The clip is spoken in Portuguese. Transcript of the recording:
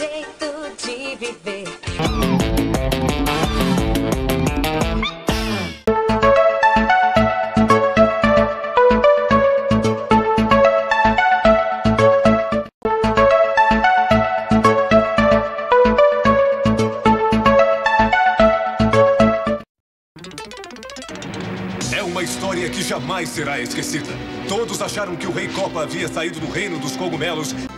jeito de viver. Que jamais será esquecida. Todos acharam que o Rei Copa havia saído do reino dos cogumelos